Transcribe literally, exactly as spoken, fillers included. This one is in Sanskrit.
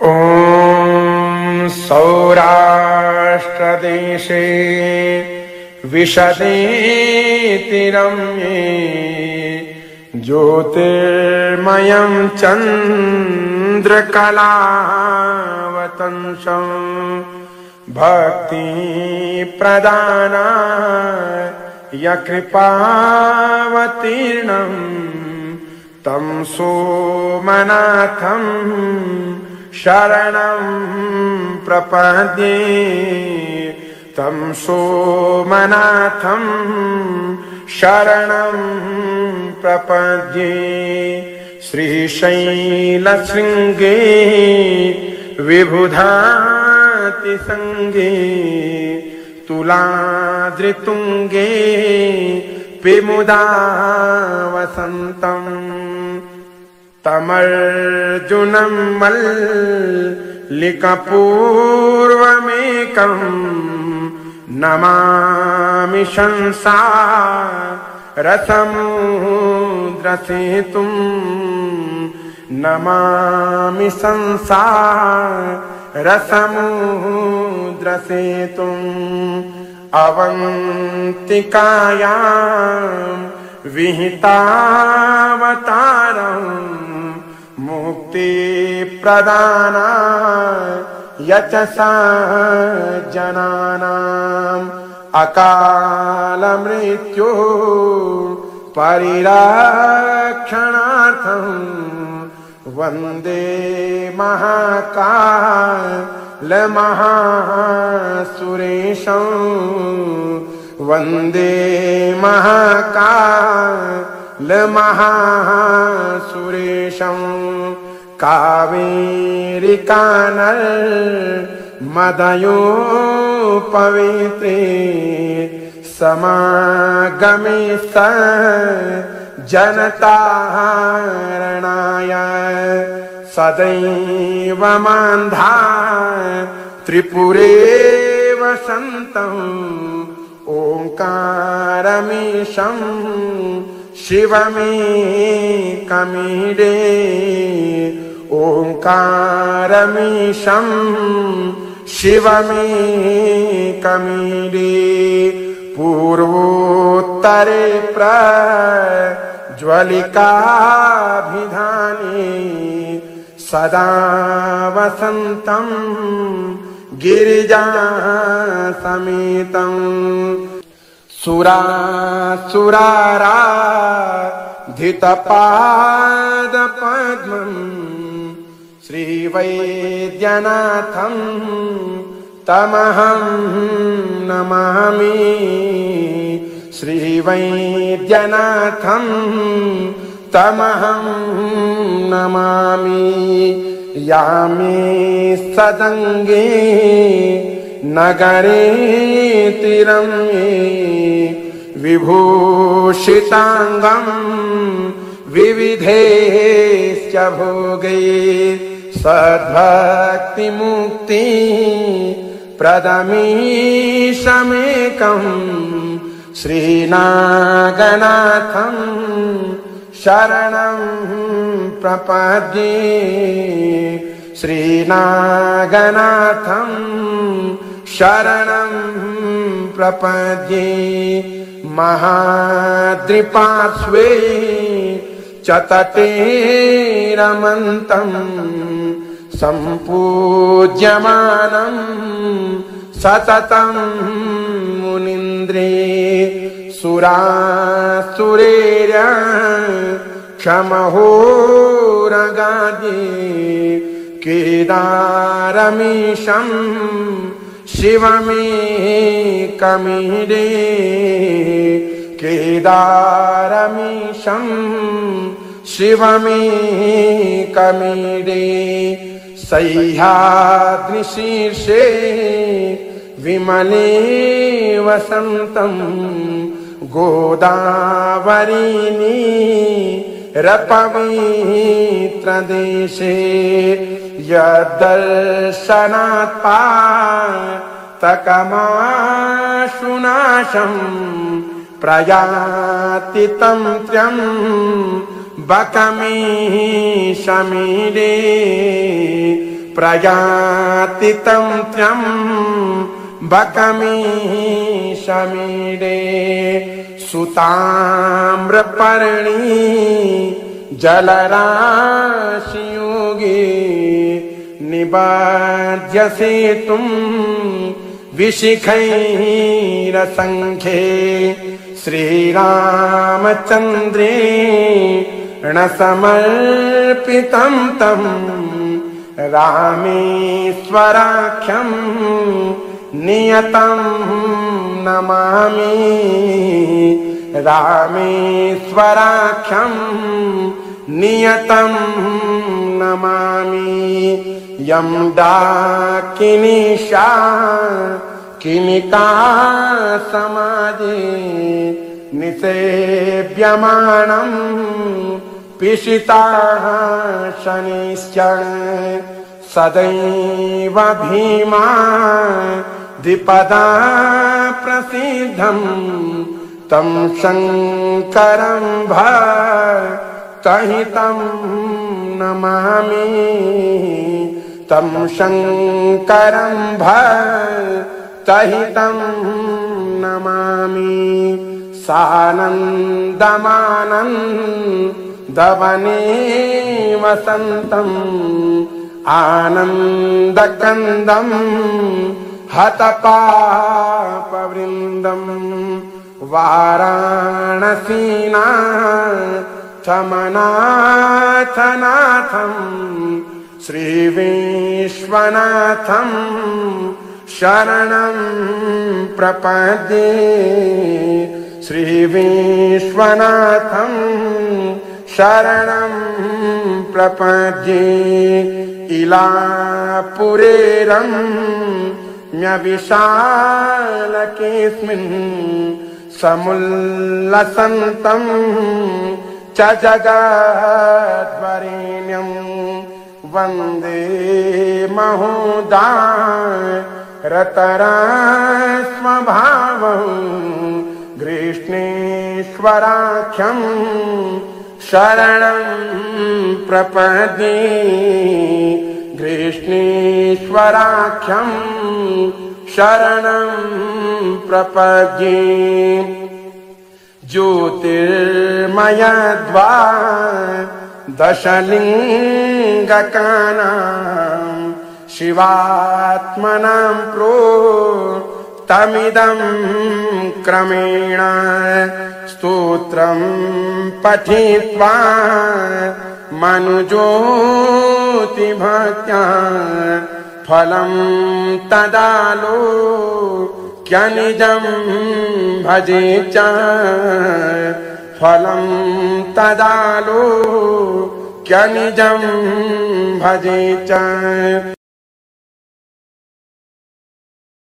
ॐ सौराष्ट्रदेशे विशदेतिरम्ये ज्योतिर्मयं चन्द्रकलावतंसं भक्तिप्रदानाय कृपावतीर्णं तं सोमनाथं शरणं प्रपद्ये। तं सोमनाथं शरणं प्रपद्ये। श्रीशैलशृङ्गे विबुधातिसङ्गे तुलाद्रितुङ्गे विमुदावसन्तम् तमर्जुनं मल्लिकपूर्वमेकं नमामि संसारसमुद्रसेतुं। नमामि संसारसमुद्रसेतुम् अवन्तिकायां विहितावतारम् मुक्तिप्रदानाय च सज्जनानाम् अकालमृत्युः परिरक्षणार्थम् वन्दे महाकालमहासुरेशं। वन्दे महाकालमहासुरेशं। कावेरिकानर्मदयोपवेत्रे समागमे सज्जनतारणाय सदैव मान्धाय त्रिपुरे वसन्तम् ओंकारमीशं शिवमेकमीडे। ओंकारमीशं शिवमेकमीडे। पूर्वोत्तरे प्रज्वलिकाभिधाने सदा वसन्तं गिरिजासमेतं। सुरासुराराधितपादपद्मं श्रीवैद्यनाथं तमहं नमामि। श्रीवैद्यनाथं तमहं नमामि। यामे सदङ्गे नगरे तिरम्ये विभूषिताङ्गं विविधैश्च भोगैः सद्भक्तिमुक्ति प्रदमीशमेकं श्रीनागनाथं शरणं प्रपद्ये। श्रीनागनाथं शरणं प्रपद्ये। महाद्रिपार्श्वे च तटे रमन्तं सम्पूज्यमानं सततं मुनीन्द्रे। सुरासुरेर्य क्षमहोरगादि केदारमीशं शिवमेकमीडे। केदारमीशं शिवमेकमीडे। सह्याद्रिशीर्षे विमले वसन्तं गोदावरीनी रपवित्रदेशे यद्दर्शनात् पातकमाशुनाशं प्रयाति तं त्र्यं बकमी शमीरे प्रयाति तंत्र्यं बकमीशमीडे सुताम्रपर्णी जलराशियोगे निबध्यसे तुम विशिखैरसंख्ये श्रीरामचन्द्रेण समर्पितं तं रामेश्वराख्यं नियतं नमामि रामेश्वराख्यं नियतं नमामि यं डाकिनीशा किनिका समाजे निसेव्यमानं पिशिताः शनिश्चर सदैव भीमा द्विपदा प्रसिद्धं तं शङ्करं भक्तहितं नमामि तं शङ्करं भक्तहितं नमामि सानन्दमानन्दवने वसन्तम् आनन्दकन्दं हतपापवृन्दं वाराणसीनाथमनाथनाथं श्रीविश्वनाथं शरणं प्रपद्ये श्रीविश्वनाथं शरणं प्रपद्ये इलापुरे रम्यविशालकेऽस्मिन् समुल्लसन्तं च जगद्वरेण्यं वन्दे महोदारतरस्वभावं गृष्णेश्वराख्यं शरणं प्रपद्ये गृष्णेश्वराख्यं शरणं प्रपद्ये ज्योतिर्मयद्वादशलिङ्गकानां शिवात्मनां प्रोक्तमिदं क्रमेण स्तोत्रं पठित्वा मनुज्योतिभक्त्या फलं तदालोक्यनिजं भजे च फलं तदालोक्यनिजं भजे च